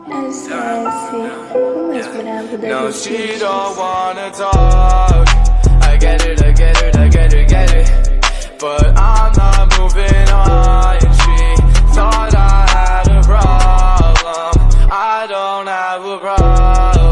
No, she don't wanna talk. I get it, but I'm not moving on. She thought I had a problem. I don't have a problem.